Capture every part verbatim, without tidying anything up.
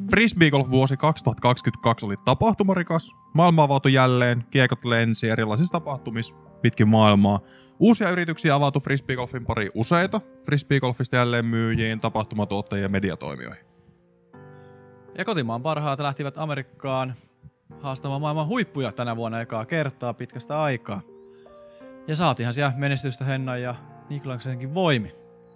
Frisbeegolf-vuosi kaksituhattakaksikymmentäkaksi oli tapahtumarikas. Maailma avautui jälleen, kiekot lensi erilaisissa tapahtumissa pitkin maailmaa. Uusia yrityksiä avautui Frisbeegolfin pari useita. Frisbeegolfista jälleen myyjiin, tapahtumatuottajien ja mediatoimijoihin. Ja kotimaan parhaat lähtivät Amerikkaan haastamaan maailman huippuja tänä vuonna ekaa kertaa pitkästä aikaa. Ja saatiinhan siellä menestystä Hennan ja Niklaksenkin voimi.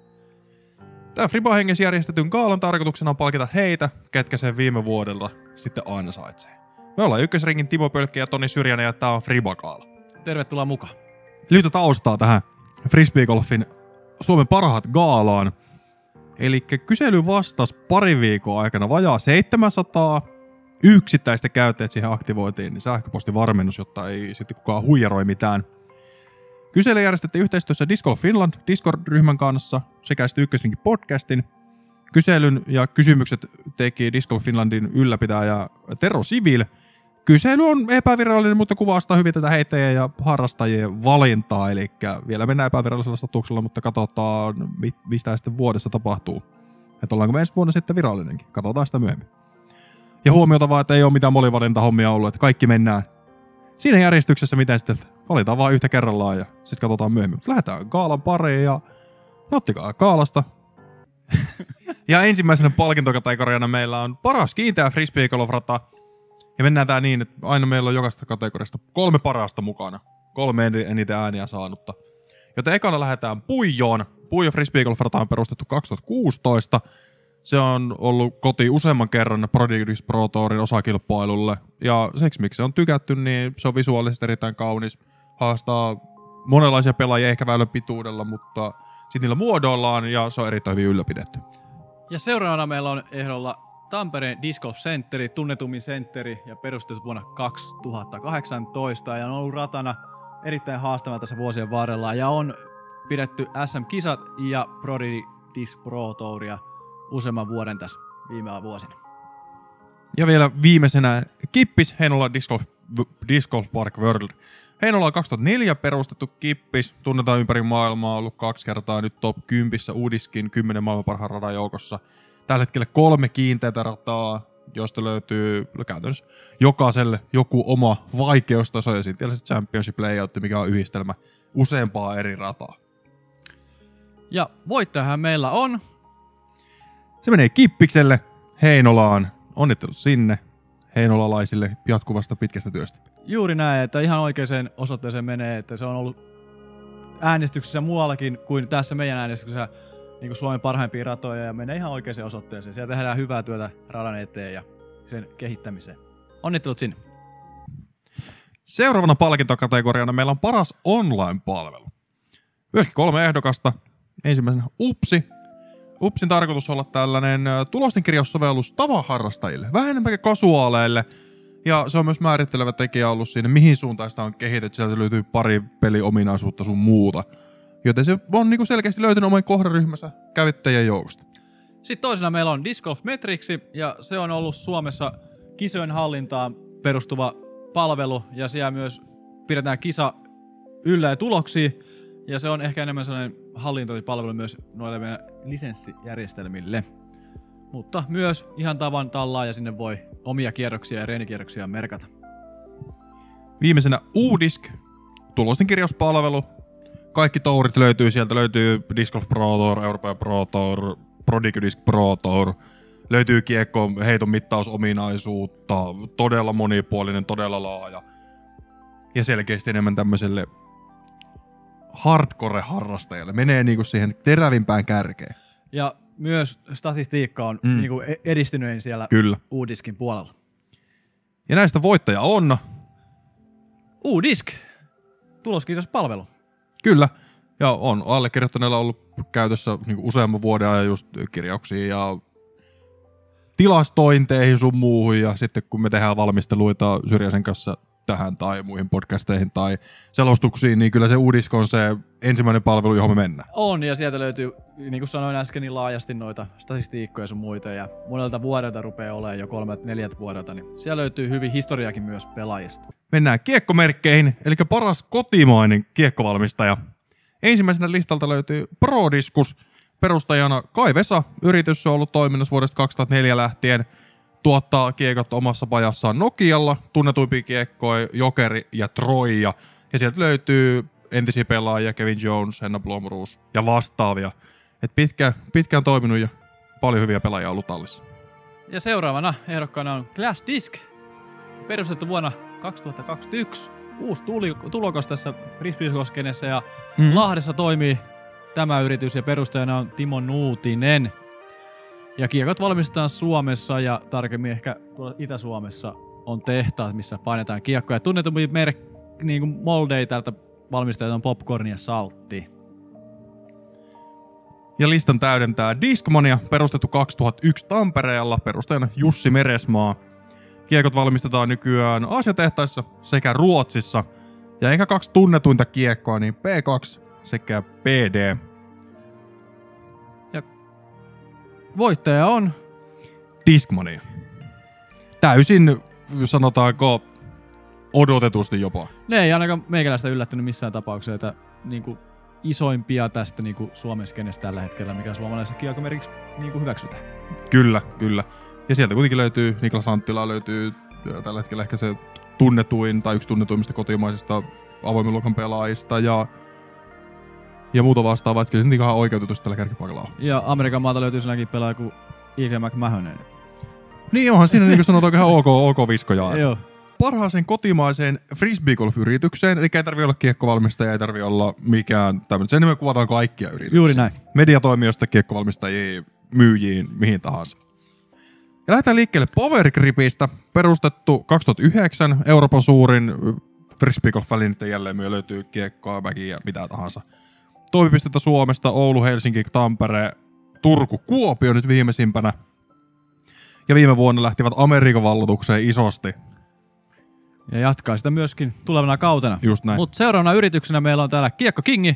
Tämä Friba-hengessä järjestetyn gaalan tarkoituksena on palkita heitä, ketkä sen viime vuodelta sitten ansaitsee. Me ollaan Ykkösringin Timo Pölkki ja Toni Syrjänen ja tää on Friba-gaala. Tervetuloa mukaan. Lyhyttä taustaa tähän Frisbeegolfin Suomen parhaat gaalaan. Eli kysely vastasi pari viikon aikana vajaa seitsemänsataa yksittäistä käyttäjät siihen aktivoitiin, niin sähköpostivarmennus, jotta ei sitten kukaan huijaroi mitään. Kysely järjestettiin yhteistyössä Disc Golf Finland Discord-ryhmän kanssa sekä sitten Ykkösringin podcastin. Kyselyn ja kysymykset teki Disc Golf Finlandin ylläpitäjä Tero Sivil. Kysely on epävirallinen, mutta kuvastaa hyvin tätä heittäjien ja harrastajien valintaa, eli vielä mennään epävirallisella statuksella, mutta katsotaan, mistä sitten vuodessa tapahtuu. Että ollaanko me ensi vuonna sitten virallinenkin. Katsotaan sitä myöhemmin. Ja huomiota vaan, että ei ole mitään molivalintahommia ollut, että kaikki mennään siinä järjestyksessä, miten sitten valitaan vaan yhtä kerrallaan ja sitten katsotaan myöhemmin. Mutta lähdetään gaalan pariin ja nauttikaa gaalasta. Ja ensimmäisenä palkintokategoriana meillä on paras kiinteä frisbeegolf-rata. Ja mennään tää niin, että aina meillä on jokaista kategoriasta kolme parasta mukana. Kolme eniten ääniä saanutta. Joten ekana lähdetään Puijoon. Puijo Frisbeegolf-rata on perustettu kaksituhattakuusitoista. Se on ollut koti useamman kerran Prodigy Disc Pro Tourin osakilpailulle. Ja siksi miksi se on tykätty, niin se on visuaalisesti erittäin kaunis. Haastaa monenlaisia pelaajia ehkä väylän pituudella, mutta sitten niillä muodoillaan ja se on erittäin hyvin ylläpidetty. Ja seuraavana meillä on ehdolla Tampereen Disc Golf Centeri, tunnetummin sentteri ja perustettu vuonna kaksituhattakahdeksantoista ja on ollut ratana erittäin haastava tässä vuosien varrella ja on pidetty S M-kisat ja Prodigy Disc Pro Touria useamman vuoden tässä viime vuosina. Ja vielä viimeisenä Kippis, Heinola Disc Golf, Disc Golf Park World. Heinola on kaksituhattaneljä perustettu Kippis, tunnetaan ympäri maailmaa, ollut kaksi kertaa nyt top kymmenen Udiskin kymmenen maailman parhaan radan joukossa. Tällä hetkellä kolme kiinteätä rataa, joista löytyy käytännössä jokaiselle joku oma vaikeustaso ja sitten se Championship Layout, mikä on yhdistelmä useampaa eri rataa. Ja voittajahan meillä on. Se menee Kippikselle Heinolaan. Onnittelut sinne heinolalaisille jatkuvasta pitkästä työstä. Juuri näin, että ihan oikeaan osoitteeseen menee, että se on ollut äänestyksessä muuallakin kuin tässä meidän äänestyksessä niin kuin Suomen parhaimpia ratoja ja menee ihan oikeaan osoitteeseen. Siellä tehdään hyvää työtä radan eteen ja sen kehittämiseen. Onnittelut sinne. Seuraavana palkintokategoriana meillä on paras online-palvelu. Myöskin kolme ehdokasta. Ensimmäisenä Upsi. Upsin tarkoitus on olla tällainen tulostenkirjaussovellus tavaharrastajille, vähän enemmän kasuaaleille. Ja se on myös määrittelevä tekijä ollut siinä, mihin suuntaan sitä on kehitetty. Sieltä löytyy pari peliominaisuutta sun muuta. Joten se on niinku selkeästi löytynyt oman kohderyhmänsä käyttäjien joukosta. Sitten toisena meillä on Disc Golf Metriksi, ja se on ollut Suomessa kisojen hallintaan perustuva palvelu, ja siellä myös pidetään kisa yllä ja tuloksia, ja se on ehkä enemmän sellainen hallintointipalvelu myös noille meidän lisenssijärjestelmille. Mutta myös ihan tavan tallaa, ja sinne voi omia kierroksia ja reenikierroksia merkata. Viimeisenä Udisk, tulostenkirjauspalvelu. Kaikki tourit löytyy sieltä, löytyy Disc Golf Pro Tour, Euroopan Pro Tour, Prodigy Disc Pro Tour. Löytyy kiekko heiton mittausominaisuutta, todella monipuolinen, todella laaja. Ja selkeästi enemmän tämmöiselle hardcore-harrastajalle. Menee niinku siihen terävimpään kärkeen. Ja myös statistiikka on mm. niinku edistynyt siellä Kyllä. Udiskin puolella. Ja näistä voittaja on Udisk, tuloskirjauspalvelu. Kyllä. Ja on allekirjoittaneella ollut käytössä niinku useamman vuoden ajan just kirjauksia ja tilastointeihin sun muuhun. Ja sitten kun me tehdään valmisteluita Syrjäsen kanssa tähän tai muihin podcasteihin tai selostuksiin, niin kyllä se Udisk on se ensimmäinen palvelu, johon me mennään. On, ja sieltä löytyy, niin kuin sanoin äsken, niin laajasti noita statistiikkoja sun muita, ja monelta vuodelta rupeaa olemaan jo kolmelta neljältä vuodelta, niin siellä löytyy hyvin historiakin myös pelaajista. Mennään kiekkomerkkeihin, eli paras kotimainen kiekkovalmistaja. Ensimmäisenä listalta löytyy Prodiscus, perustajana Kai Vesa. Yritys on ollut toiminnassa vuodesta kaksituhattaneljä lähtien. tuottaa kiekot omassa pajassaan Nokialla, tunnetuimpia kiekkoja Jokeri ja Troija. Ja sieltä löytyy entisiä pelaajia, Kevin Jones, Henna Blomroos ja vastaavia. Et pitkä, pitkään toiminut ja paljon hyviä pelaajia ollut tallissa. Ja seuraavana ehdokkaana on Glass Disc, perustettu vuonna kaksituhattakaksikymmentäyksi. Uusi tuli, tulokas tässä frisbeegolf-skenessä ja mm. Lahdessa toimii tämä yritys ja perustajana on Timo Nuutinen. Ja kiekot valmistetaan Suomessa ja tarkemmin ehkä tuolla Itä-Suomessa on tehtaat, missä painetaan kiekkoja. Tunnetumpi merk, niin kuin moldeja tältä valmistajat on Popcorn ja Saltti. Ja listan täydentää Discmania, perustettu kaksituhattayksi Tampereella, perustajana Jussi Meresmaa. Kiekot valmistetaan nykyään Aasiatehtaissa sekä Ruotsissa. Ja ehkä kaksi tunnetuinta kiekkoa, niin P kaksi sekä P D. Ja voittaja on Discmania. Täysin, sanotaanko, odotetusti jopa. Ne ei ainakaan meikäläistä yllättänyt missään tapauksessa, että niinku isoimpia tästä niinku Suomen skenestä tällä hetkellä, mikä suomalaisessa kiekomerkiksi niinku hyväksytään. Kyllä, kyllä. Ja sieltä kuitenkin löytyy, Niklas Anttila löytyy tällä hetkellä ehkä se tunnetuin tai yksi tunnetuimmista kotimaisista avoimen luokan pelaajista ja, ja muuta vastaavaa, että kyllä se nyt ihan oikeutetusti tällä kärkipaikalla on. Ja Amerikan maalta löytyy silläkin pelaaja kuin Ilja McMahonen. Niin onhan siinä niin kuin sanotaan ihan ok, ok viskoja. Joo. Parhaaseen kotimaiseen frisbeegolf-yritykseen, eli ei tarvitse olla kiekkovalmistaja, ei tarvitse olla mikään tämmöinen. Sen nimellä kuvataan kaikkia yrityksiä. Juuri näin. Mediatoimijoista kiekkovalmistajia, myyjiin, mihin tahansa. Ja lähdetään liikkeelle Power Gripistä, perustettu kaksituhattayhdeksän, Euroopan suurin frisbeegolf-välineiden jälleenmyö, löytyy kiekkoa, väkiä, mitä tahansa. Toimipistettä Suomesta, Oulu, Helsinki, Tampere, Turku, Kuopio nyt viimeisimpänä. Ja viime vuonna lähtivät Amerikan valloitukseen isosti. Ja jatkaa sitä myöskin tulevana kautena. Just näin. Mutta seuraavana yrityksenä meillä on täällä Kiekko Kingi.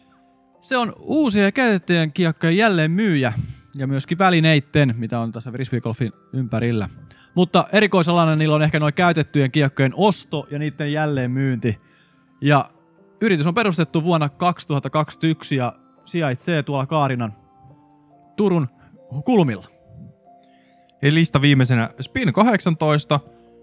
Se on uusien ja käytettyjen kiekkojen jälleen myyjä. Ja myöskin välineitten, mitä on tässä frisbeegolfin ympärillä. Mutta erikoisalana niillä on ehkä noin käytettyjen kiekkojen osto ja niiden jälleen myynti. Ja yritys on perustettu vuonna kaksituhattakaksikymmentäyksi ja sijaitsee tuolla Kaarinan Turun kulmilla. Eli lista viimeisenä Spin kahdeksantoista.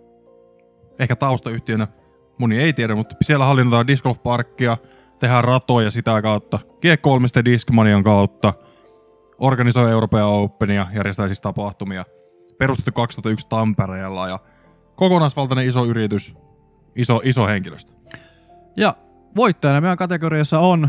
Ehkä taustayhtiönä, moni ei tiedä, mutta siellä hallinnotaan Disc Golf Parkia, tehdään ratoja sitä kautta, kiekko-valmiste Discmanian kautta, organisoi Euroopan Openia, järjestää siis tapahtumia, perustettu kaksituhattayksi Tampereella ja kokonaisvaltainen iso yritys, iso, iso henkilöstö. Ja voittajana meidän kategoriassa on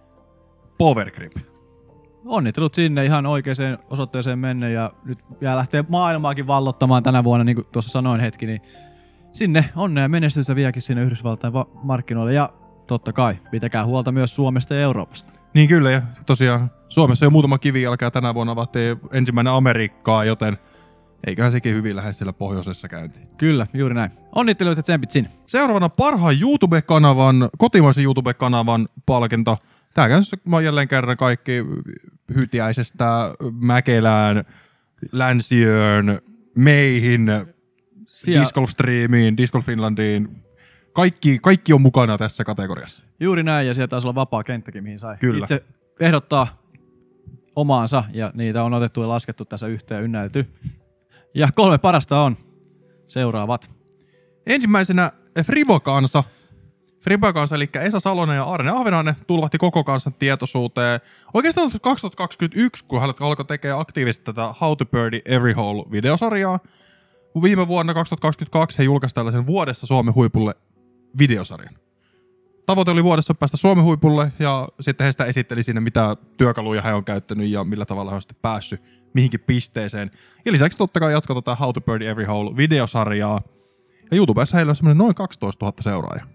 Power Grip. Onnittelut sinne ihan oikeaan osoitteeseen menne ja nyt vielä lähtee maailmaakin vallottamaan tänä vuonna, niin kuin tuossa sanoin hetki, niin sinne onnea ja menestystä vieläkin sinne Yhdysvaltain va- markkinoille ja totta kai pitäkää huolta myös Suomesta ja Euroopasta. Niin kyllä ja tosiaan Suomessa jo muutama kivijalka ja tänä vuonna avattiin ensimmäinen Amerikkaa, joten eiköhän sekin hyvin lähde siellä pohjoisessa käyntiin. Kyllä, juuri näin. Onnittelut ja tsempit sinne. Seuraavana parhaan YouTube-kanavan, kotimaisen YouTube-kanavan palkinto. Tää käynnissä mä oon jälleen kerran kaikki Hytiäisestä, Mäkelään, Länsiöön, meihin, Siellä... Disc Golf Streamiin, Disc Golf Finlandiin. Kaikki, kaikki on mukana tässä kategoriassa. Juuri näin, ja siellä taisi olla vapaa kenttäkin, mihin sai Kyllä. itse ehdottaa omaansa, ja niitä on otettu ja laskettu tässä yhteen ja ynnäilty. Ja kolme parasta on seuraavat. Ensimmäisenä Fribo-kansa. Fribo-kansa, eli Esa Salonen ja Arne Ahvenainen tulvahti koko kansan tietoisuuteen. Oikeastaan kaksituhattakaksikymmentäyksi, kun hän alkoi tekemään aktiivisesti tätä How to Birdie Every Hole-videosarjaa. Viime vuonna kaksituhattakaksikymmentäkaksi he julkaisivat tällaisen vuodessa Suomen huipulle videosarjan. Tavoite oli vuodessa päästä Suomen huipulle ja sitten he sitä esitteli siinä, mitä työkaluja he on käyttänyt ja millä tavalla he on sitten päässyt mihinkin pisteeseen. Ja lisäksi totta kai jatkoi tätä How to Birdie Every Hole-videosarjaa. Ja YouTubessa heillä on semmoinen noin kaksitoistatuhatta seuraajaa.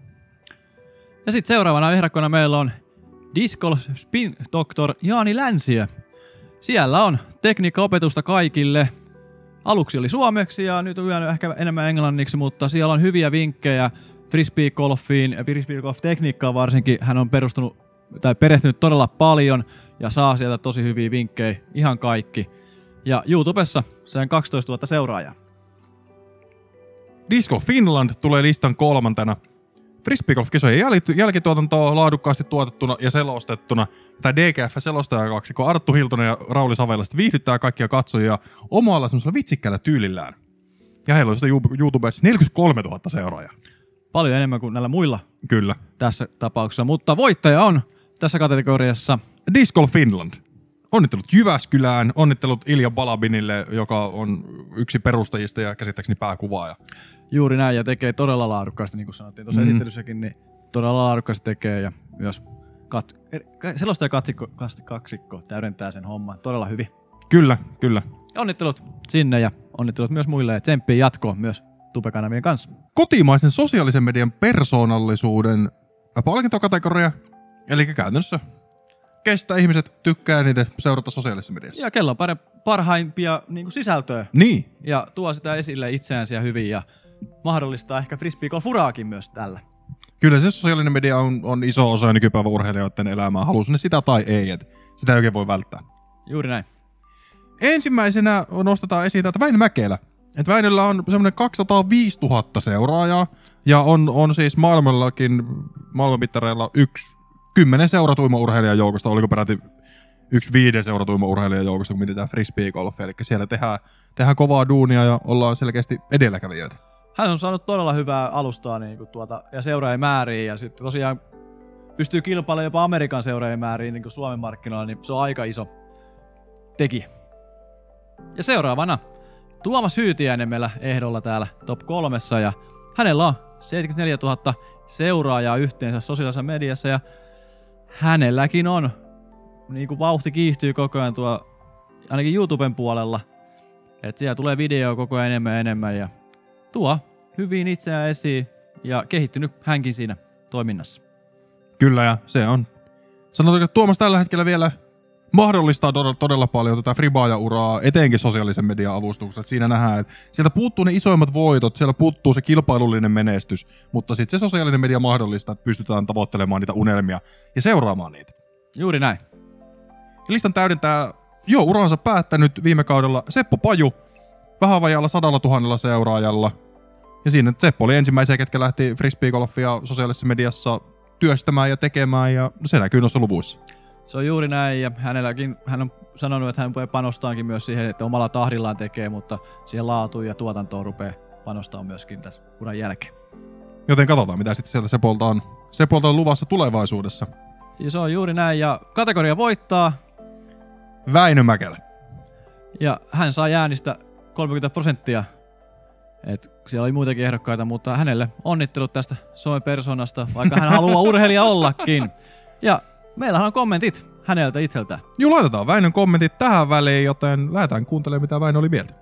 Ja sitten seuraavana ehdokkona meillä on Disc Golf Spin Doctor Jaani Länsiö. Siellä on tekniikkaopetusta kaikille. Aluksi oli suomeksi ja nyt on vielä ehkä enemmän englanniksi, mutta siellä on hyviä vinkkejä frisbeegolfiin ja frisbeegolf-tekniikkaan varsinkin. Hän on perustunut tai perehtynyt todella paljon ja saa sieltä tosi hyviä vinkkejä, ihan kaikki. Ja YouTubessa sen kaksitoistatuhatta seuraajaa. Disc Golf Finland tulee listan kolmantena. Frisbeegolf-kisojen jäl- jälkituotantoa laadukkaasti tuotettuna ja selostettuna. Tämä D G F-selostajakaksikko Arttu Hiltonen ja Rauli Savela viihdyttää kaikkia katsojia omalla semmoisella vitsikkäällä tyylillään. Ja heillä on sitä YouTubessa neljäkymmentäkolmetuhatta seuraajaa. Paljon enemmän kuin näillä muilla Kyllä. tässä tapauksessa, mutta voittaja on tässä kategoriassa Disc Golf Finland. Onnittelut Jyväskylään, onnittelut Ilja Balabinille, joka on yksi perustajista ja käsittääkseni pääkuvaaja. Juuri näin, ja tekee todella laadukkaasti, niin kuin sanottiin tuossa mm. esittelyssäkin, niin todella laadukkaasti tekee, ja myös kat- selostaja kaksikko, kaksikko täydentää sen homman todella hyvin. Kyllä, kyllä. Onnittelut sinne, ja onnittelut myös muille, ja tsemppiä jatkoon myös Tube-kanavien kanssa. Kotimaisen sosiaalisen median persoonallisuuden palkintokategoria, eli käytännössä kestä ihmiset tykkää niitä seurata sosiaalisessa mediassa. Ja kello on parhaimpia niin kuin sisältöä. Niin. Ja tuo sitä esille itseänsä ja hyvin ja mahdollistaa ehkä frisbeegolf-uraakin myös tällä. Kyllä se sosiaalinen media on, on iso osa nykypäivän urheilijoiden elämää, halusi ne sitä tai ei, että sitä ei oikein voi välttää. Juuri näin. Ensimmäisenä nostetaan esiin täältä Väinö Mäkelä. Että Väinöllä on semmoinen kaksisataaviisituhatta seuraajaa ja on, on siis maailmallakin maailmanmittareilla yksi kymmenen seuratuimaurheilijan joukosta, oliko peräti yksi viiden seuratuimaurheilijan joukosta, kun mietitään frisbeegolfia. Eli siellä tehdään, tehdään kovaa duunia ja ollaan selkeästi edelläkävijöitä. Hän on saanut todella hyvää alustaa niin kuin tuota, ja seuraajien määriin ja sitten tosiaan pystyy kilpailemaan jopa Amerikan seuraajien määriin niin kuin Suomen markkinoilla, niin se on aika iso tekijä. Ja seuraavana Tuomas Hyytiäinen meillä ehdolla täällä top kolmessa ja hänellä on seitsemänkymmentäneljätuhatta seuraajaa yhteensä sosiaalisessa mediassa ja hänelläkin on, niin kuin vauhti kiihtyy koko ajan tuo, ainakin YouTuben puolella, että siellä tulee video koko ajan enemmän ja enemmän ja tuo hyvin itseään esiin ja kehittynyt hänkin siinä toiminnassa. Kyllä ja se on. Sanotaanko, että Tuomas tällä hetkellä vielä mahdollistaa todella, todella paljon tätä fribaaja-uraa, etenkin sosiaalisen median avustuksessa. Siinä nähdään, että sieltä puuttuu ne isoimmat voitot, siellä puuttuu se kilpailullinen menestys, mutta sitten se sosiaalinen media mahdollistaa, että pystytään tavoittelemaan niitä unelmia ja seuraamaan niitä. Juuri näin. Listan täydentää jo uransa päättänyt viime kaudella Seppo Paju, vähän vajaalla sadalla tuhannella seuraajalla. Ja siinä Seppo oli ensimmäisiä, ketkä lähti frisbeegolfia sosiaalisessa mediassa työstämään ja tekemään, ja se näkyy noissa luvuissa. Se on juuri näin, ja hänelläkin, hän on sanonut, että hän panostaankin myös siihen, että omalla tahdillaan tekee, mutta siihen laatuun ja tuotantoon rupeaa panostamaan myöskin tässä uran jälkeen. Joten katsotaan, mitä sitten sieltä Sepolta on, Sepolta on luvassa tulevaisuudessa. Ja se on juuri näin, ja kategoria voittaa Väinö Mäkelä. Ja hän saa äänistä kolmekymmentä prosenttia. Et siellä oli muitakin ehdokkaita, mutta hänelle onnittelut tästä somepersonasta, vaikka hän haluaa urheilija ollakin. Ja meillähän on kommentit häneltä itseltään. Joo, laitetaan Väinön kommentit tähän väliin, joten lähdetään kuuntelemaan, mitä Väinö oli mieltä.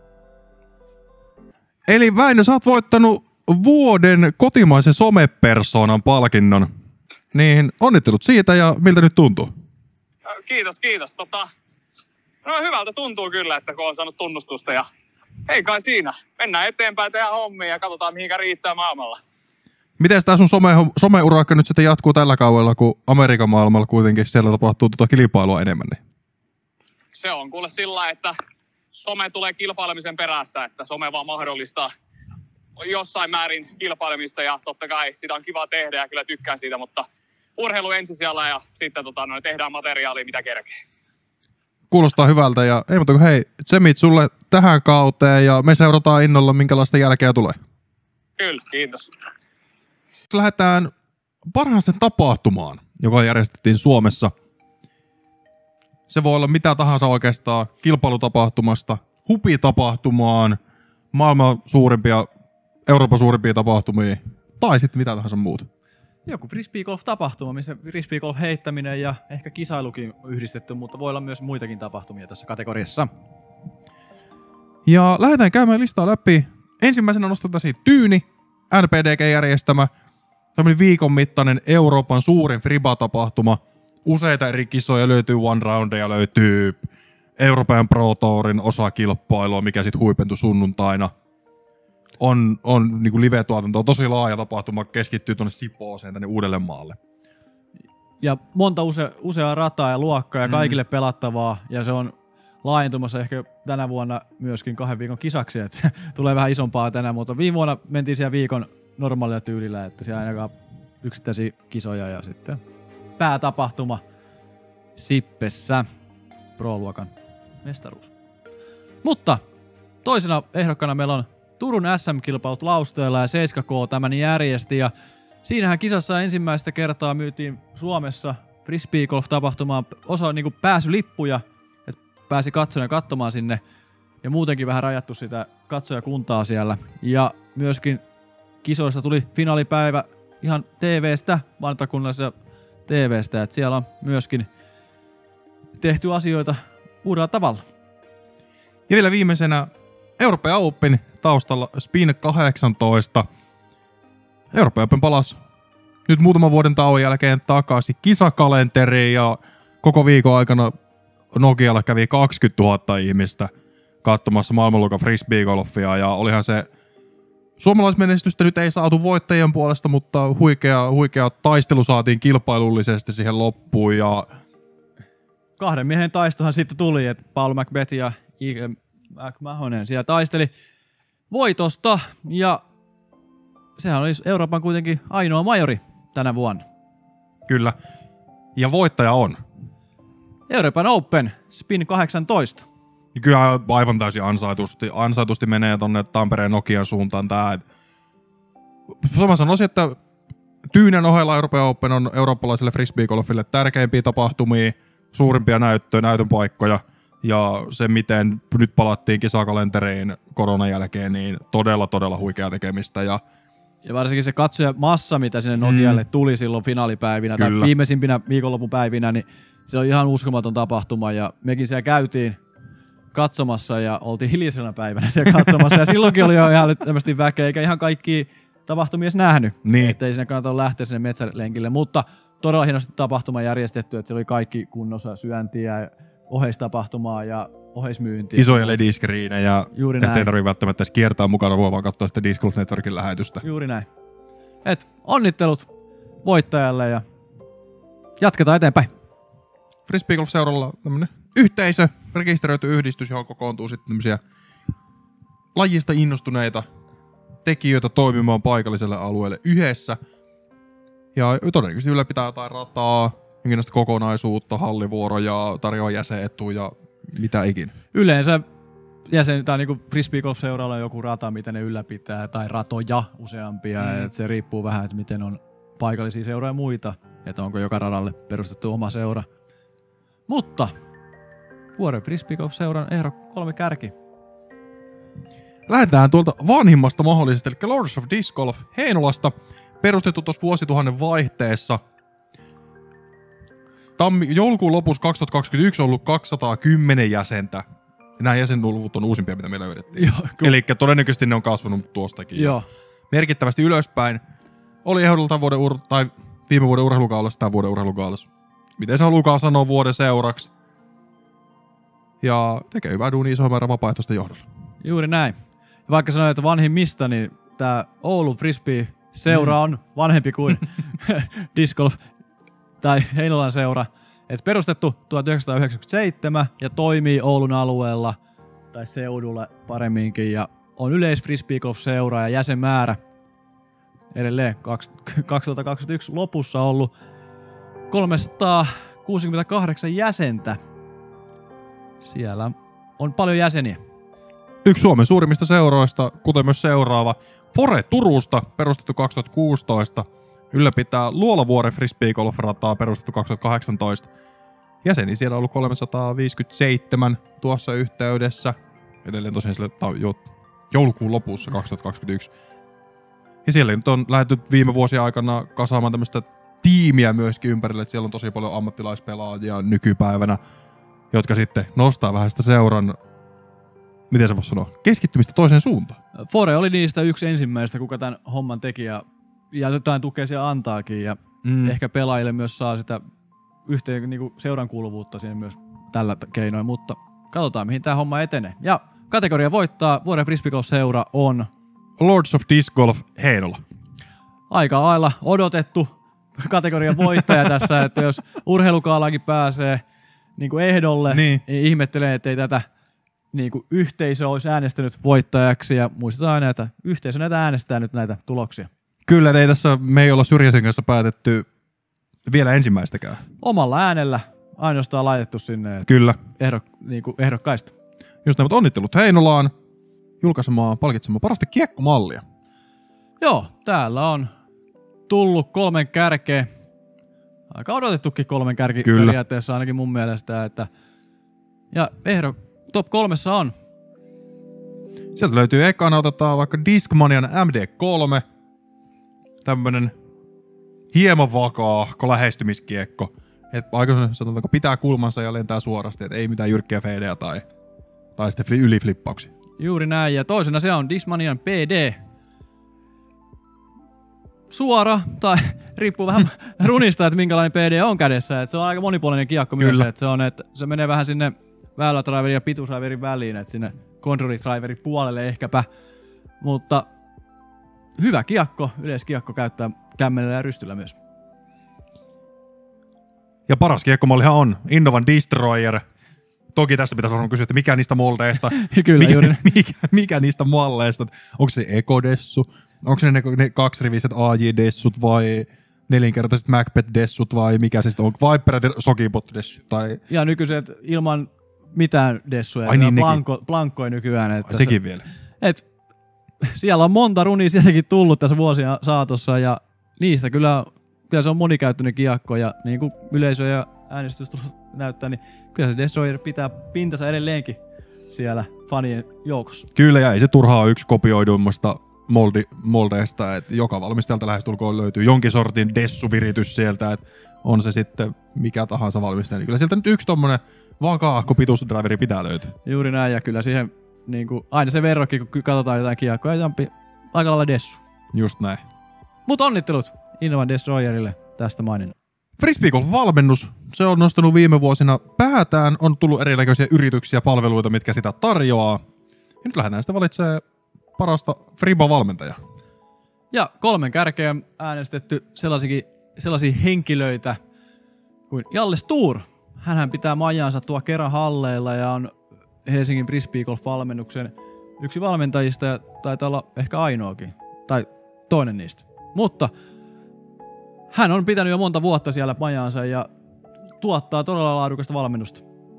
Eli Väinö, sä oot voittanut vuoden kotimaisen somepersonan palkinnon. Niin onnittelut siitä ja miltä nyt tuntuu? Kiitos, kiitos. Tota, no hyvältä tuntuu kyllä, että kun on saanut tunnustusta ja ei kai siinä. Mennään eteenpäin, tehdään hommia ja katsotaan mihinkä riittää maailmalla. Miten tää sun some, someurakka nyt sitten jatkuu tällä kaudella, kun Amerikan maailmalla kuitenkin siellä tapahtuu tuota kilpailua enemmän? Niin? Se on kuule sillä, että some tulee kilpailemisen perässä, että some vaan mahdollistaa jossain määrin kilpailemista ja totta kai sitä on kiva tehdä ja kyllä tykkään siitä, mutta urheilu ensisijalla ja sitten tota, no, tehdään materiaalia mitä kerkee. Kuulostaa hyvältä ja ei muuta kuin hei, tsemit sulle tähän kauteen ja me seurataan innolla minkälaista jälkeä tulee. Kyllä, kiitos. Lähdetään parhaaseen tapahtumaan, joka järjestettiin Suomessa. Se voi olla mitä tahansa oikeastaan, kilpailutapahtumasta, hupitapahtumaan, maailman suurimpia, Euroopan suurimpia tapahtumia, tai sitten mitä tahansa muuta. Joku frisbeegolf-tapahtuma, missä frisbeegolf-heittäminen ja ehkä kisailukin on yhdistetty, mutta voi olla myös muitakin tapahtumia tässä kategoriassa. Ja lähdetään käymään listaa läpi. Ensimmäisenä nostetaan siitä Tyyni, N P D G järjestämä, tämmöinen viikon mittainen Euroopan suurin friba-tapahtuma. Useita eri kisoja löytyy, one roundeja löytyy, Euroopan Pro Tourin osakilpailua, mikä sitten huipentui sunnuntaina. On, on niin kuin live-tuotanto, on tosi laaja tapahtuma, keskittyy tuonne Sipooseen, tänne Uudellemaalle. Ja monta use, useaa rataa ja luokkaa ja kaikille mm. pelattavaa, ja se on laajentumassa ehkä tänä vuonna myöskin kahden viikon kisaksi, että se tulee vähän isompaa tänään, mutta viime vuonna mentiin siellä viikon normaalilla tyylillä, että siellä ainakaan yksittäisiä kisoja ja sitten päätapahtuma Sippessä, Pro-luokan mestaruus. Mutta toisena ehdokkana meillä on Turun S M-kilpailut Lausteella ja seitsemän K tämän järjesti. Ja siinähän kisassa ensimmäistä kertaa myytiin Suomessa frisbeegolf-tapahtumaan osa niin kuin pääsylippuja, että pääsi katsomaan ja katsomaan sinne. Ja muutenkin vähän rajattu sitä katsojakuntaa siellä. Ja myöskin kisoissa tuli finaalipäivä ihan T V:stä, valtakunnallisesta T V:stä, että siellä on myöskin tehty asioita uudella tavalla. Ja vielä viimeisenä European Open taustalla Spin kahdeksantoista. European Open palasi nyt muutaman vuoden tauon jälkeen takaisin kisakalenteriin ja koko viikon aikana Nokialla kävi kaksikymmentätuhatta ihmistä katsomassa maailmanluokan frisbeegolfia ja olihan se suomalaismenestystä nyt ei saatu voittajien puolesta, mutta huikea, huikea taistelu saatiin kilpailullisesti siihen loppuun ja kahden miehen taistohan sitten tuli, että Paul Macbeth ja Eagle McMahonen siellä taisteli voitosta ja sehän oli Euroopan kuitenkin ainoa majori tänä vuonna. Kyllä. Ja voittaja on European Open Spin kahdeksantoista. Kyllä aivan täysin ansaitusti, ansaitusti menee tonne Tampereen Nokian suuntaan tää. Sama sanoisin, että Tyynen ohella European Open on eurooppalaiselle frisbeegolfille tärkeimpiä tapahtumia, suurimpia näyttöjä, näytön paikkoja. Ja se, miten nyt palattiin kisakalenteriin koronan jälkeen, niin todella, todella huikeaa tekemistä. Ja, ja varsinkin se katsojamassa, mitä sinne Nokialle mm. tuli silloin finaalipäivinä Kyllä. tai viimeisimpinä viikonlopun päivinä, niin se on ihan uskomaton tapahtuma. Ja mekin siellä käytiin katsomassa ja oltiin hiljaisena päivänä siellä katsomassa. Ja silloinkin oli jo ihan älyttömästi väkeä, eikä ihan kaikkia tapahtumia edes nähnyt. Niin. Että ei sinne kannata lähteä sinne metsälenkille. Mutta todella hienosti tapahtuma järjestetty, että siellä oli kaikki kunnossa syöntiä, oheistapahtumaa ja oheismyyntiä. Isoja L E D-skriinejä, Juuri ettei tarvitse välttämättä edes kiertää mukana, voi vaan katsoa sitä Disc Golf Networkin lähetystä. Juuri näin. Et onnittelut voittajalle ja jatketaan eteenpäin. Frisbeegolf-seuralla tämmönen yhteisö, rekisteröity yhdistys, johon kokoontuu sitten tämmöisiä lajista innostuneita tekijöitä toimimaan paikalliselle alueelle yhdessä. Ja todennäköisesti ylläpitää jotain rataa, jonkinlaista kokonaisuutta, hallivuoroja, tarjoaa jäsenetuja, mitä ikinä. Yleensä jäsen, tai niinku frisbeegolf-seuralla on joku rata, mitä ne ylläpitää, tai ratoja useampia. Mm. Et se riippuu vähän, että miten on paikallisia seuroja ja muita, että onko joka radalle perustettu oma seura. Mutta Vuoren frisbeegolf-seuran ehdo kolme kärki. Lähdetään tuolta vanhimmasta mahdollisesti, eli Lords of Disc Golf Heinolasta, perustettu tuossa vuosituhannen vaihteessa. Tammi, joulukuun lopussa kaksituhattakaksikymmentäyksi on ollut kaksisataakymmenen jäsentä. Nämä jäsenluvut on uusimpia, mitä me löydettiin. Eli todennäköisesti ne on kasvanut tuostakin. Joo. Merkittävästi ylöspäin. Oli ehdolta vuoden ur- tai viime vuoden urheilukaalassa tai vuoden urheilukaalassa. Miten se haluukaan sanoa vuoden seuraksi. Ja tekee hyvää duunia iso määrä vapaaehtoista johdolla. Juuri näin. Ja vaikka sanoin, että vanhimmista, niin tämä Oulun Frisbee-seura on vanhempi kuin Disc Golf tai Heinolan seura. Et perustettu tuhatyhdeksänsataayhdeksänkymmentäseitsemän ja toimii Oulun alueella tai seudulla paremminkin. Ja on yleis Frisbeegolf-seura ja jäsenmäärä edelleen kaksituhattakaksikymmentäyksi lopussa ollut kolmesataakuusikymmentäkahdeksan jäsentä. Siellä on paljon jäseniä. Yksi Suomen suurimmista seuroista, kuten myös seuraava, Fore Turusta, perustettu kaksituhattakuusitoista, ylläpitää Luolavuoren frisbeegolf-rataa, perustettu kaksituhattakahdeksantoista. Jäseni siellä on ollut kolmesataaviisikymmentäseitsemän tuossa yhteydessä, edelleen tosiaan sille jo joulukuun lopussa kaksituhattakaksikymmentäyksi. Ja siellä nyt on lähdetty viime vuosien aikana kasaamaan tämmöistä tiimiä myöskin ympärille, että siellä on tosi paljon ammattilaispelaajia nykypäivänä, jotka sitten nostaa vähän sitä seuran, miten se voisi sanoa, keskittymistä toiseen suuntaan. Fore oli niistä yksi ensimmäistä, kuka tämän homman teki ja, ja jotain tukea siellä antaakin ja mm. ehkä pelaajille myös saa sitä yhteen niin kuin seuran kuuluvuutta siinä myös tällä keinoin, mutta katsotaan mihin tämä homma etenee. Ja kategoria voittaa Vuoren frisbeegolf-seura on Lords of Disc Golf Heinola. Aika lailla odotettu kategorian voittaja tässä, että jos urheilukaalaankin pääsee niin kuin ehdolle, niin. niin ihmettelee, että ei tätä niin kuin yhteisö olisi äänestänyt voittajaksi ja muistetaan aina, että yhteisö näitä äänestää nyt näitä tuloksia. Kyllä, ei tässä, me ei olla Syrjäsen kanssa päätetty vielä ensimmäistäkään. Omalla äänellä ainoastaan laitettu sinne Kyllä. Ehdok, niin kuin ehdokkaista. Just näin, mutta onnittelut Heinolaan julkaisemaan, palkitsemaan parasta kiekkomallia. Joo, täällä on tullut kolmen kärkeä. Aika odotettukin kolmen kärki Kyllä. periaatteessa ainakin mun mielestä. Että ja ehdo top kolmessa on. Sieltä löytyy ekana, otetaan vaikka Discmanian M D kolme. Tämmönen hieman vakaa lähestymiskiekko. Et aika sanotaanko pitää kulmansa ja lentää suorasti, et ei mitään jyrkkiä feidejä tai, tai sitten yliflippauksia. Juuri näin. Ja toisena se on Discmanian P D. Suora, tai riippuu vähän runista, että minkälainen P D on kädessä. Et se on aika monipuolinen kiekko myös. Että se, on, että se menee vähän sinne väylädraiverin ja pituusdraiverin väliin, että sinne kontrollidraiverin puolelle ehkäpä. Mutta hyvä kiekko, yleiskiekko käyttää kämmenellä ja rystyllä myös. Ja paras kiekkomallihan on Innovan Destroyer. Toki tässä pitäisi varmaan kysyä, että mikä niistä moldeista, Kyllä, mikä, juuri. mikä, mikä niistä malleista, onko se ekodessu, onko se ne, ne kaksiriviset A J-dessut vai nelinkertaiset Macbeth-dessut vai mikä se sitten on, Viper Sokipot-dessut tai... Ja nykyiset ilman mitään dessuja, Ai niin, blanko, blankkoja nykyään. Että sekin se, vielä. Et, siellä on monta runia sieltäkin tullut tässä vuosien saatossa ja niistä kyllä, kyllä se on monikäyttöinen kiekko ja niin kuin yleisö ja äänestys näyttää, niin kyllä se Destroyer pitää pintansa edelleenkin siellä fanien joukossa. Kyllä, ja ei se turhaa ole yksi kopioiduimmasta moldi, moldeista, että joka valmistajalta lähestulkoon löytyy jonkin sortin dessuviritys sieltä, että on se sitten mikä tahansa valmistaja, niin kyllä sieltä nyt yksi tommonen vakaahko pituusdriveri pitää löytyä. Juuri näin, ja kyllä siihen niin kuin, aina se verrokki, kun katsotaan jotain kiekkoa, jampi aika lailla dessu. Just näin. Mut onnittelut Innovan Destroyerille tästä maininnan. Frisbeegolf-valmennus, se on nostanut viime vuosina päätään, on tullut erinäköisiä yrityksiä ja palveluita, mitkä sitä tarjoaa. Ja nyt lähdetään sitten valitsemaan parasta Friba-valmentajaa. Ja kolmen kärkeä on äänestetty sellaisia, sellaisia henkilöitä kuin Jalle Stuur. Hänhän pitää majaansa tuo kerran halleilla ja on Helsingin Frisbeegolf-valmennuksen yksi valmentajista ja taitaa olla ehkä ainoakin. Tai toinen niistä. Mutta hän on pitänyt jo monta vuotta siellä majaansa ja tuottaa todella laadukasta valmennusta.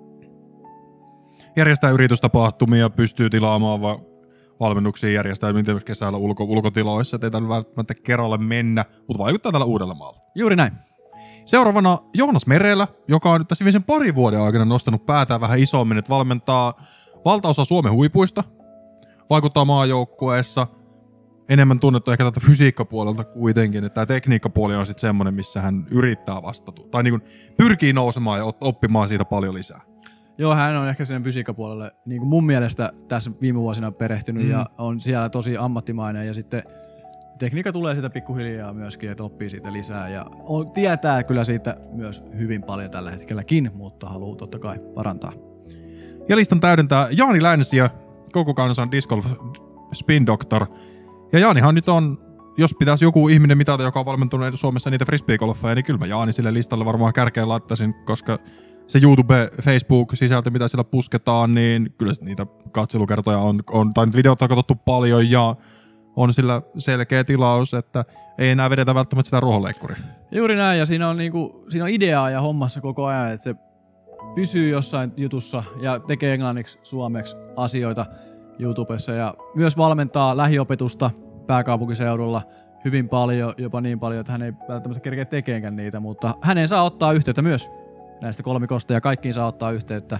Järjestää yritystapahtumia, pystyy tilaamaan va- valmennuksia, järjestää myös kesällä ulko- ulkotiloissa, ettei tällä välttämättä kerralle mennä, mutta vaikuttaa tällä Uudellamaalla. Juuri näin. Seuraavana Joonas Merelä, joka on nyt tässä viimeisen parin vuoden aikana nostanut päätään vähän isommin, että valmentaa valtaosa Suomen huipuista, vaikuttaa maajoukkueessa, enemmän tunnettu ehkä tätä fysiikkapuolelta kuitenkin, että tämä tekniikkapuoli on sitten semmoinen, missä hän yrittää vastata, tai niin kuin pyrkii nousemaan ja oppimaan siitä paljon lisää. Joo, hän on ehkä sen fysiikkapuolelle niin kuin mun mielestä tässä viime vuosina perehtynyt mm. ja on siellä tosi ammattimainen ja sitten tekniikka tulee sitä pikkuhiljaa myöskin, että oppii siitä lisää ja on, tietää kyllä siitä myös hyvin paljon tällä hetkelläkin, mutta haluaa totta kai parantaa. Ja listan täydentää Jaani Länsiö, koko kansan Disc Golf Spin Doctor. Ja Jaanihan nyt on, jos pitäisi joku ihminen mitata, joka on valmentunut Suomessa niitä frisbeegolfeja, niin kyllä mä Jaani sille listalle varmaan kärkeen laittaisin, koska se YouTube, Facebook-sisältö, mitä siellä pusketaan, niin kyllä niitä katselukertoja on, on tai nyt videota on katsottu paljon ja on sillä selkeä tilaus, että ei enää vedetä välttämättä sitä ruohonleikkuria. Juuri näin, ja siinä on, niinku, siinä on ideaa ja hommassa koko ajan, että se pysyy jossain jutussa ja tekee englanniksi, suomeksi asioita YouTubessa ja myös valmentaa lähiopetusta pääkaupunkiseudulla hyvin paljon, jopa niin paljon, että hän ei välttämättä kerkeä tekeenkään niitä, mutta hänen saa ottaa yhteyttä myös näistä kolmikosta ja kaikkiin saa ottaa yhteyttä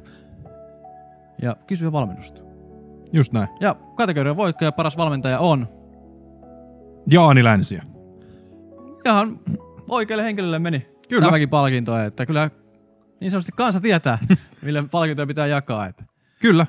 ja kysyä valmennusta. Just näin. Ja kategorian voittaja paras valmentaja on Jaani Länsiö. ihan oikealle henkilölle meni Kyllä. tämäkin palkinto, että kyllä niin sanotusti kansa tietää, millä palkintoja pitää jakaa. Että. Kyllä.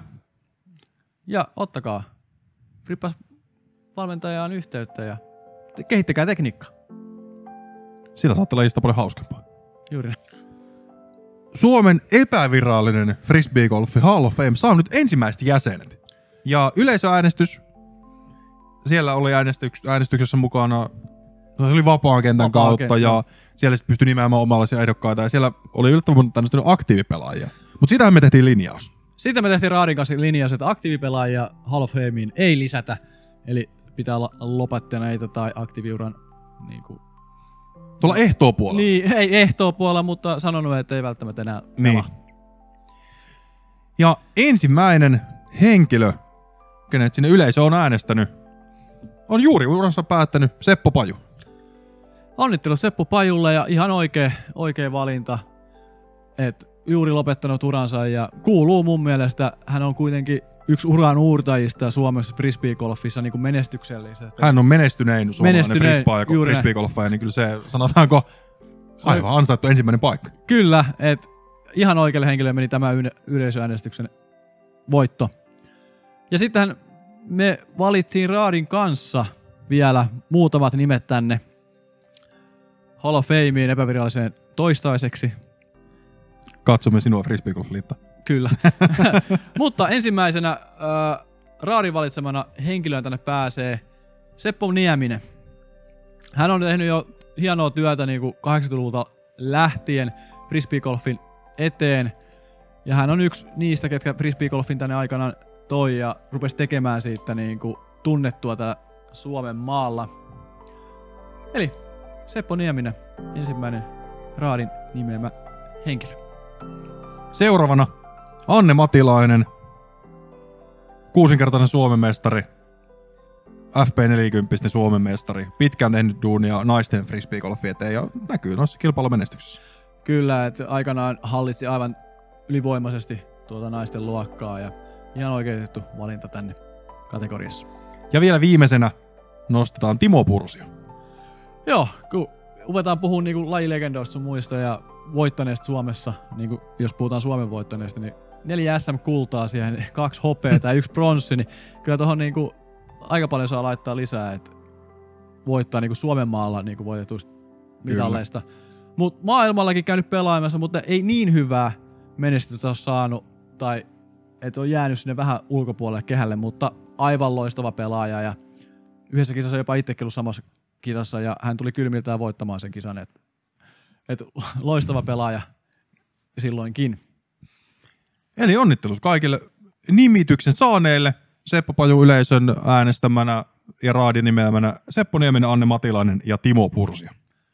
Ja ottakaa Frippas valmentajaan yhteyttä ja te- kehittäkää tekniikkaa. Sillä saattaa lajista paljon hauskempaa. Juuri näin. Suomen epävirallinen Frisbeegolf Hall of Fame saa nyt ensimmäiset jäsenet. Ja yleisöäänestys, siellä oli äänestyks, äänestyksessä mukana, no se oli vapaan kentän Vapaa kautta kenttä. ja siellä sitten pystyi nimeämään omalaisia ehdokkaita ja siellä oli yllättävän tämmöistä aktiivipelaajia. Mutta siitähän me tehtiin linjaus. Siitä me tehtiin Raadin kanssa linjaus, että aktiivipelaajia Hall of Fameen ei lisätä. Eli pitää olla lopettajana tai aktiiviuran niin kuin, Tuolla ehtoopuolella. niin, ei ehtoopuolella, mutta sanonut, että ei välttämättä enää Niin. pelaa. Ja ensimmäinen henkilö kenet sinne yleisö on äänestänyt, on juuri uransa päättänyt Seppo Paju. Onnittelut Seppo Pajulle ja ihan oikea, oikea valinta. Et juuri lopettanut uransa ja kuuluu mun mielestä, hän on kuitenkin yksi uran uurtajista Suomessa frisbeegolfissa niin kuin menestyksellisesti. Hän on menestynein suomalainen Menestyneen, frisbeegolfaja, niin kyllä se sanotaanko aivan ansaittu ensimmäinen paikka. Kyllä, että ihan oikealle henkilölle meni tämä yleisöäänestyksen voitto. Ja sitten me valitsiin Raadin kanssa vielä muutamat nimet tänne Hall of Fameen epäviralliseen toistaiseksi. Katsomme sinua Frisbeegolf-liitto. Kyllä. Mutta ensimmäisenä äh, Raadin valitsemana henkilöön tänne pääsee Seppo Nieminen. Hän on tehnyt jo hienoa työtä niin kuin kahdeksankymmentäluvulta lähtien frisbeegolfin eteen. Ja hän on yksi niistä, ketkä frisbeegolfin tänne aikanaan toi ja rupesi tekemään siitä niin kuin tunnettua täällä Suomen maalla. Eli Seppo Nieminen, ensimmäinen Raadin nimeämä henkilö. Seuraavana Anne Matilainen, kuusinkertainen Suomen mestari, F P neljäkymmentä Suomen mestari, pitkään tehnyt duunia naisten frisbeegolfin eteen ja näkyy noissa kilpailumenestyksissä. Kyllä, että aikanaan hallitsi aivan ylivoimaisesti tuota naisten luokkaa ja ihan oikeutettu valinta tänne kategoriassa. Ja vielä viimeisenä nostetaan Timo Pursio. Joo, kun ruvetaan puhumaan niinku lajilegendoista sun muista ja voittaneista Suomessa, niinku jos puhutaan Suomen voittaneista, niin neljä S M-kultaa siihen, kaksi hopeaa ja yksi pronssi, niin kyllä tuohon niinku aika paljon saa laittaa lisää, että voittaa niinku Suomen maalla niinku voitetuista mitalleista. Mut maailmallakin käynyt pelaamassa, mutta ei niin hyvää menestystä ole saanut, tai että on jäänyt sinne vähän ulkopuolelle kehälle, mutta aivan loistava pelaaja ja yhdessä kisassa jopa itsekin ollut samassa kisassa ja hän tuli kylmiltään voittamaan sen kisan, että et loistava pelaaja silloinkin. Eli onnittelut kaikille nimityksen saaneille Seppo Paju yleisön äänestämänä ja Raadin nimeämänä Seppo Nieminen, Anne Matilainen ja Timo Pursio.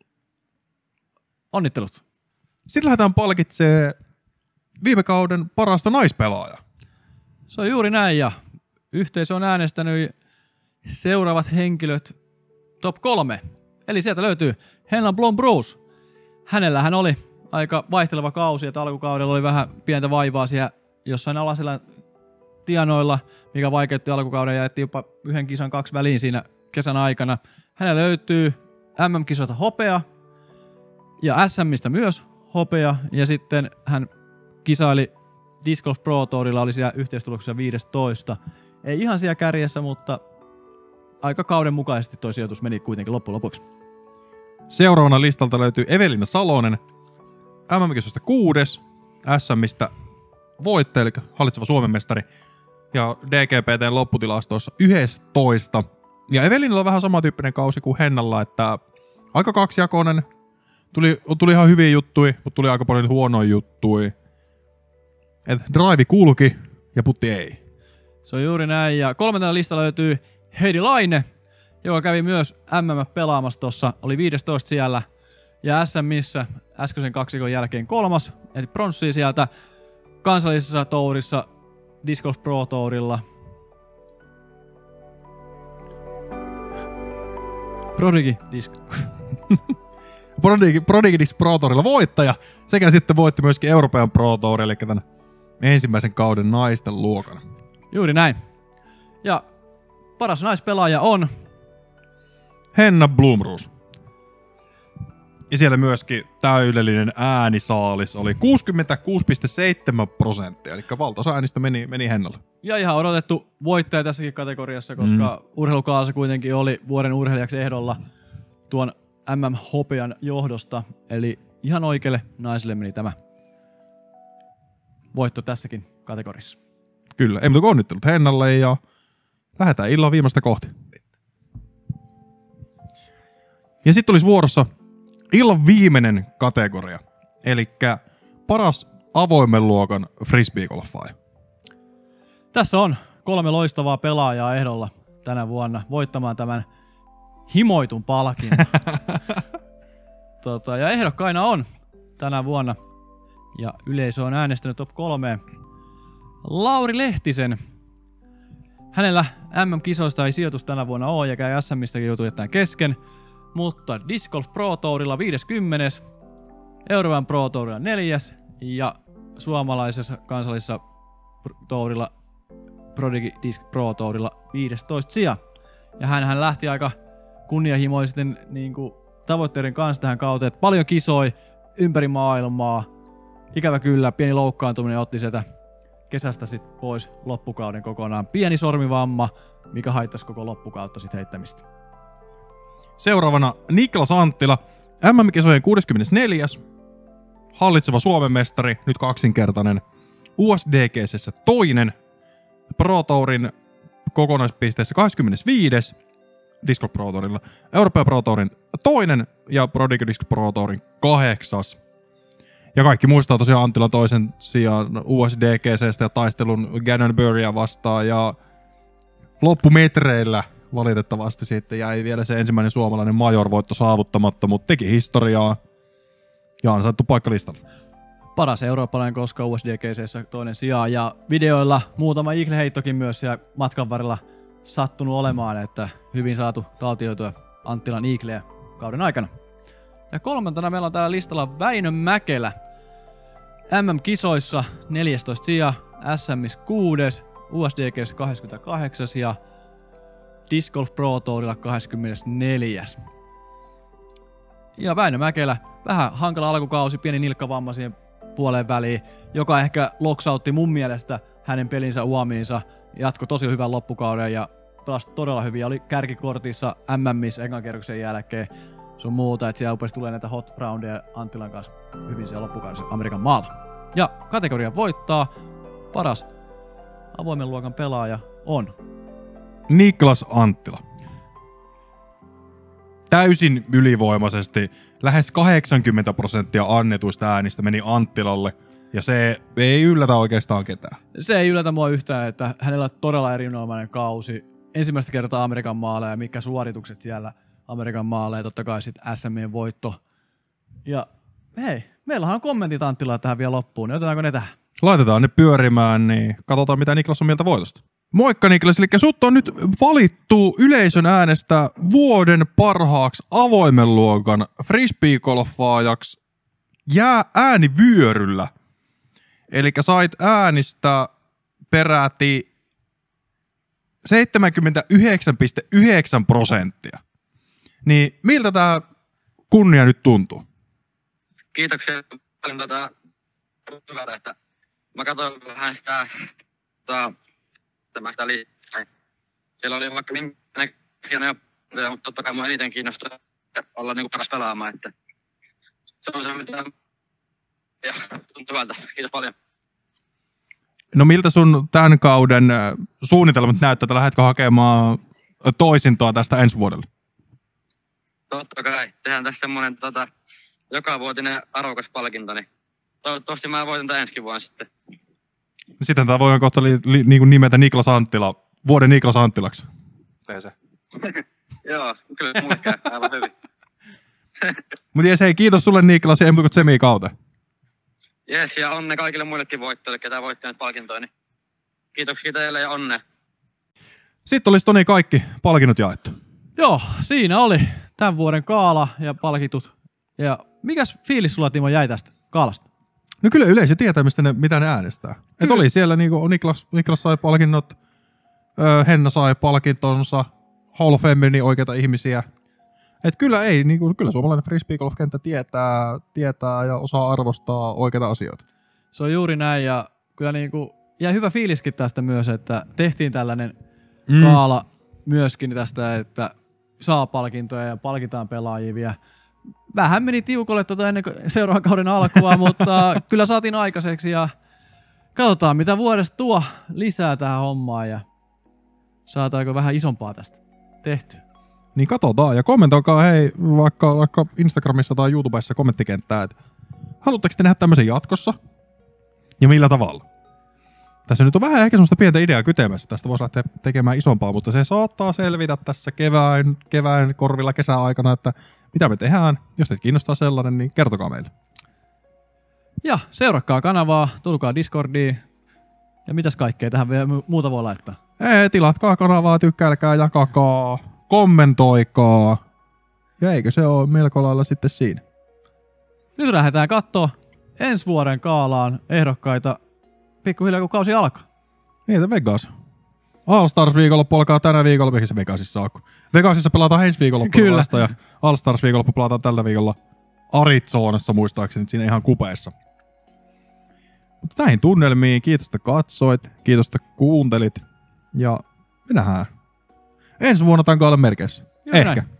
Onnittelut. Sitten lähdetään palkitsemaan viime kauden parasta naispelaajaa. Se on juuri näin ja yhteisö on äänestänyt seuraavat henkilöt top kolme. Eli sieltä löytyy Henna Blom-Bruce. Hänellähän oli aika vaihteleva kausi, että alkukaudella oli vähän pientä vaivaa siellä jossain alasella tienoilla, mikä vaikeutti alkukauden ja jätti jopa yhden kisan kaksi väliin siinä kesän aikana. Hänellä löytyy M M-kisoilta hopea ja S M:istä myös hopea ja sitten hän kisaili Disc Golf Pro Tourilla, oli siellä yhteistuloksessa viisitoista. Ei ihan siellä kärjessä, mutta aika kauden mukaisesti toi sijoitus meni kuitenkin loppujen lopuksi. Seuraavana listalta löytyy Evelina Salonen, M M-kisoista kuudes, S M:istä voittaja, eli hallitseva Suomen mestari, ja D G P T:n lopputilastoissa yksitoista. Ja Evelinalla on vähän samantyyppinen kausi kuin Hennalla, että aika kaksijakoinen. Tuli, tuli ihan hyviä juttui, mutta tuli aika paljon huonoja juttui. Et drive kulki ja putti ei. Se on juuri näin. Ja kolmantena listalla löytyy Heidi Laine, joka kävi myös M M pelaamassa tuossa, oli viisitoista siellä. Ja S M:ssä äskeisen kaksikon jälkeen kolmas, eli pronssia sieltä kansallisessa tourissa Disc Golf Pro Tourilla. Prodigy Disc. Prodigy, Prodigy Disc Pro Tourilla voittaja, sekä sitten voitti myöskin Euroopan Pro Tour, eli tämän ensimmäisen kauden naisten luokan. Juuri näin. Ja paras naispelaaja on Henna Blom-Bruce. Ja siellä myöskin täydellinen äänisaalis oli kuusikymmentäkuusi pilkku seitsemän prosenttia, eli valtaosa äänistä meni, meni Hennalle. Ja ihan odotettu voittaja tässäkin kategoriassa, koska mm. urheilukaasa kuitenkin oli vuoden urheilijaksi ehdolla tuon M M-hopean johdosta. Eli ihan oikealle naiselle meni tämä voitto tässäkin kategoriassa. Kyllä, ei muuta kuin onnittelut Hennalle ja lähdetään illan viimeistä kohti. Ja sitten olisi vuorossa illan viimeinen kategoria, eli paras avoimen luokan frisbeegolfaaja. Tässä on kolme loistavaa pelaajaa ehdolla tänä vuonna voittamaan tämän himoitun palkin. tota, ja ehdokkaina on tänä vuonna, ja yleisö on äänestänyt top kolmeen, Lauri Lehtisen, Hänellä M M-kisoista ei sijoitus tänä vuonna ole, ja käy S M:stäkin joutuu jättämään kesken. Mutta Disc Golf Pro Tourilla viideskymmenes, Euroopan Pro Tourilla neljäs ja suomalaisessa kansallisessa tourilla Prodigy Disc Pro Tourilla viidestoista sija. Ja hänhän lähti aika kunnianhimoisten niin kuin, tavoitteiden kanssa tähän kauteen, että paljon kisoi ympäri maailmaa. Ikävä kyllä, pieni loukkaantuminen otti sieltä kesästä sit pois loppukauden kokonaan. Pieni sormivamma, mikä haittasi koko loppukautta sit heittämistä. Seuraavana Niklas Anttila, M M-kisojen kuudeskymmenesneljäs, hallitseva Suomen mestari, nyt kaksinkertainen, U S D G C:ssä toinen, Pro Tourin kokonaispisteessä kaksikymmentäviisi Disc Golf Pro Tourilla, Euroopan Pro Tourin toinen ja Prodigy Disc Pro Tourin kahdeksas. Ja kaikki muistaa tosiaan Anttilan toisen sijaan U S D G C:stä ja taistelun Gannon Burrya vastaan, ja loppumetreillä valitettavasti sitten jäi vielä se ensimmäinen suomalainen major-voitto saavuttamatta, mutta teki historiaa ja ansaittu paikka listalla. Paras eurooppalainen koska U S D G C:ssä toinen sija, ja videoilla muutama iikleheittokin myös siellä matkan varrella sattunut olemaan, että hyvin saatu taltioitua Anttilan iikleä kauden aikana. Ja kolmantena meillä on täällä listalla Väinö Mäkelä. M M-kisoissa neljästoista sija, S M:ssä kuudes, U S D G:ssä kaksikymmentäkahdeksas ja Disc Golf Pro Tourilla kaksikymmentäneljäs. Ja Väinö Mäkelä, vähän hankala alkukausi, pieni nilkkavamma siihen puoleen väliin, joka ehkä loksautti mun mielestä hänen pelinsä uomiinsa. Jatko tosi hyvän loppukauden ja pelasi todella hyvin ja oli kärkikortissa M M:ssä ekan kerroksen jälkeen sun muuta, että siellä upesi tulee näitä hot roundeja Anttilan kanssa hyvin siellä loppukaudessa Amerikan maalla. Ja kategoria voittaa paras avoimen luokan pelaaja on Niklas Anttila. Täysin ylivoimaisesti lähes kahdeksankymmentä prosenttia annetuista äänistä meni Anttilalle, ja se ei yllätä oikeastaan ketään. Se ei yllätä mua yhtään, että hänellä on todella erinomainen kausi. Ensimmäistä kertaa Amerikan maalla ja mitkä suoritukset siellä Amerikan maalla ja totta kai sitten S M:n voitto. Ja hei, meillähän on kommentit Anttilaa tähän vielä loppuun, niin otetaanko ne tähän? Laitetaan ne pyörimään, niin katsotaan mitä Niklas on mieltä voitosta. Moikka Niklas, eli sut on nyt valittu yleisön äänestä vuoden parhaaksi avoimen luokan frisbeegolfaajaksi jää äänivyöryllä. Eli sait äänistä peräti seitsemänkymmentäyhdeksän pilkku yhdeksän prosenttia. Niin miltä tää kunnia nyt tuntuu? Kiitoksia paljon tätä hyvältä, että mä katsoin vähän sitä tota, tämästä liittyen. Siellä oli vaikka minkälainen hienoja, mutta totta kai mua eniten kiinnostaa olla niinku paras pelaamaan, että se on se mitä ja tuntuu hyvältä. Kiitos paljon. No miltä sun tämän kauden suunnitelmat näyttää, että lähdetkö hakemaan toisintoa tästä ensi vuodelle? Totta kai. Tehdään tässä semmoinen tota, jokavuotinen arvokas palkinto, niin toivottavasti mä voitan tämän ensi vuonna sitten. Sitten tämä voidaan kohta li, li, niin kuin nimetä Niklas Anttila, vuoden Niklas Anttilaksi. Tee se. Joo, kyllä mulle käy aivan hyvin. Mutta jes, hei, kiitos sulle Niklas ja ei muuta kuin tsemiä kauteen. Jes, ja onne kaikille muillekin voittajille, ketä voitti nyt palkintoja. Niin kiitoksia teille ja onne. Sitten olisi Toni kaikki palkinnot jaettu. Joo, siinä oli tämän vuoden kaala ja palkitut. Ja mikäs fiilis sulla, Timo, jäi tästä kaalasta? No kyllä yleisö tietää, mistä ne, mitä ne äänestää. Et oli siellä niinku Niklas, Niklas sai palkinnot, öö, Henna sai palkintonsa, Hall of Fame, niin oikeita ihmisiä. Et kyllä ei, niinku, kyllä suomalainen frisbeegolf-kenttä tietää, tietää ja osaa arvostaa oikeita asioita. Se on juuri näin, ja kyllä niinku, ja hyvä fiiliskin tästä myös, että tehtiin tällainen mm. kaala myöskin tästä, että saa palkintoja ja palkitaan pelaajia vielä. Vähän meni tiukolle tuota ennen seuraavan kauden alkua, mutta kyllä saatiin aikaiseksi ja katsotaan mitä vuodesta tuo lisää tähän hommaan ja saataanko vähän isompaa tästä tehtyä. Niin katsotaan ja kommentoikaa hei vaikka, vaikka Instagramissa tai YouTubessa kommenttikenttää, että haluatteko te nähdä tämmöisen jatkossa ja millä tavalla? Tässä nyt on vähän ehkä semmoista pientä ideaa kytemässä, tästä voisi lähteä tekemään isompaa, mutta se saattaa selvitä tässä kevään, kevään korvilla kesäaikana, että mitä me tehdään. Jos teitä kiinnostaa sellainen, niin kertokaa meille. Ja seurakkaa kanavaa, tulkaa Discordiin ja mitäs kaikkea tähän vielä muuta voi laittaa. Ei, tilatkaa kanavaa, tykkäilkää, jakakaa, kommentoikaa. Ja eikö se ole melko lailla sitten siinä? Nyt lähdetään kattoo ensi vuoden Gaalaan ehdokkaita pikkuhiljaa, kun kausi alkaa. Niitä Vegas. All Stars viikonloppu alkaa tänä viikolla, mihin se Vegasissa on. Vegasissa pelataan ensi viikonloppuna vasta ja All Stars viikonloppu pelataan tällä viikolla Arizonassa muistaakseni, siinä ihan kupeessa. Mutta näihin tunnelmiin, kiitos, että katsoit, kiitos, että kuuntelit ja me nähdään ensi vuonna tämän Gaalan merkeissä. Juuri Ehkä. näin.